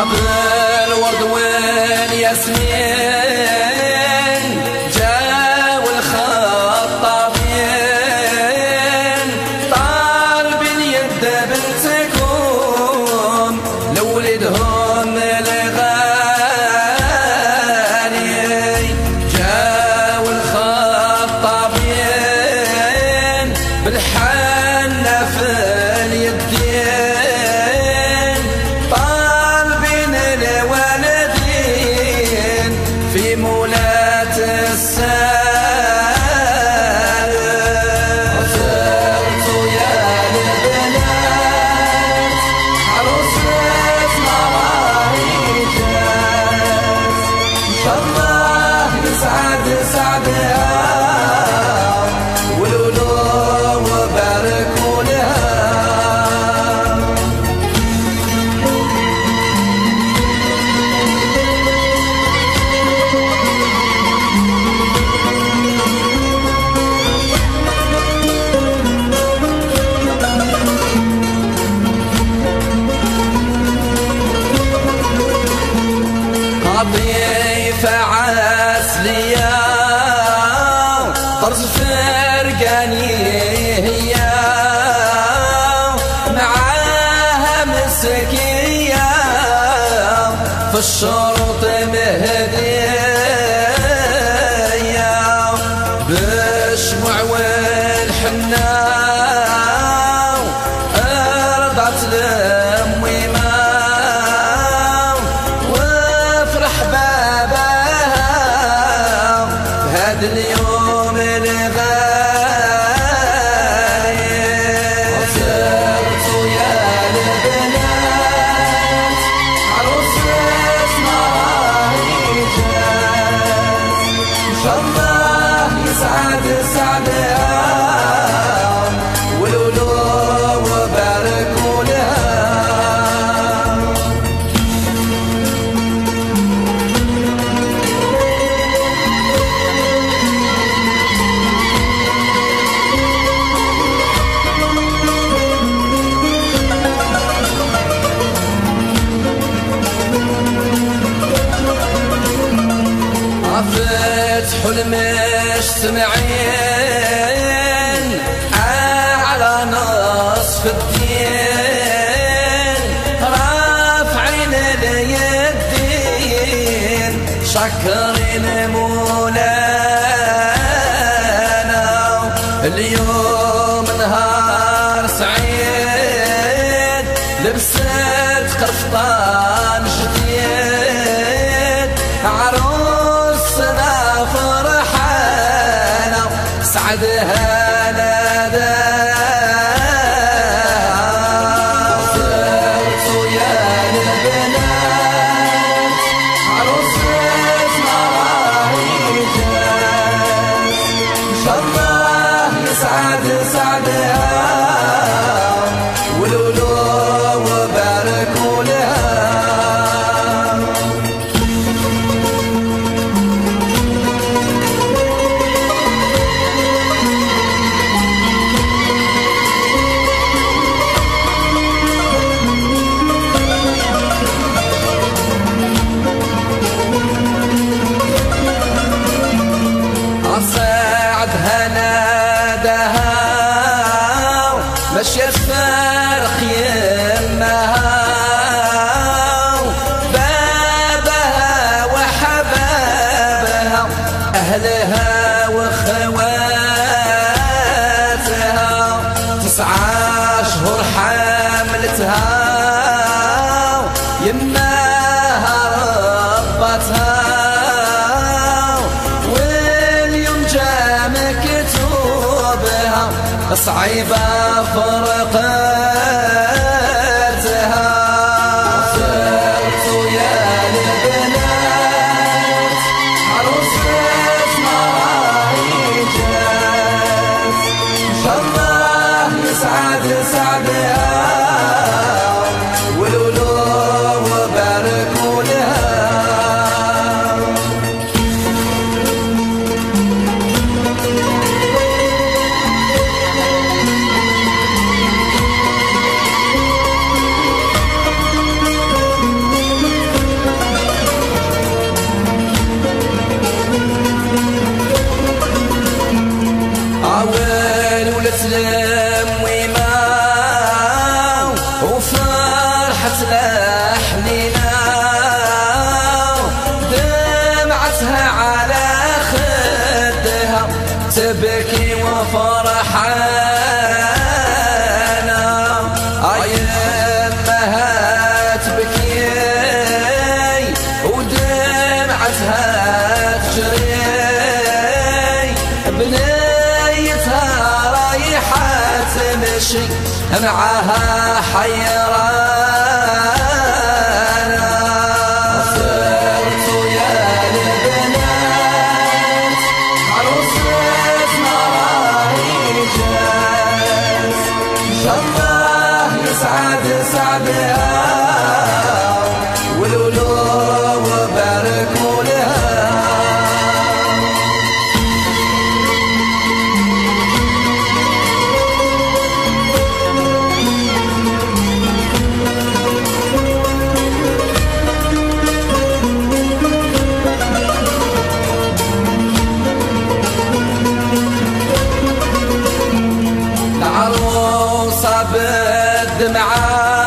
بالورد والياسمين جاو الخطابين طالبين يد بنتكم لولدهم الغالي. جاو الخطابين بالحنة في اليدين طالبين الوالدين في مولاة السائل. صرتوا يا البنات عروسة مرايجات إن شاء الله يسعد سعدها ولولوا وباركوا لها. ضيفة عسلية طرز فرقاني هي معاها مسكية في الشروط مهدية بالشموع والحنة رضعت لميمة هذا اليوم الغايب. صرتوا يا البنات عروسة مرايجات إن شاء الله يسعد سعدها ولولوا وباركوا لها. فتح المجتمعين على نصف الدين رافعين اليدين شاكرين مولانا. اليوم نهار سعيد لبست قفطان جديد عروسنا فرحانة سعدها ناداها. صرتوا يا البنات عروسة مرايجات إن شاء الله يسعد سعدها ولولوا وباركوا لها. سعدها نادها مشيت فرخ يمها بابها وحبابها أهلها وخواتها 9 أشهر حملتها يماها ربتها صعيبة فرقتها. صرتوا يا البنات عروسة مرايجات إن شاء الله يسعد سعدها ولولوا وباركوا لها. دمعها حيرانا صرت يا البنات عروستنا راهي جات إن شاء الله يسعد سعدها والقلوب باركوا لها. العروسة بالدمعة